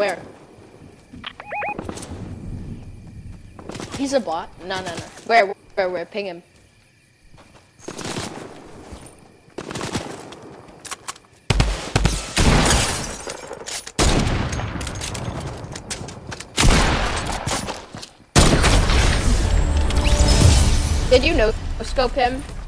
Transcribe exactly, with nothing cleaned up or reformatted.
Where? He's a bot? No, no, no. Where, where, where? Ping him. Did you no scope him?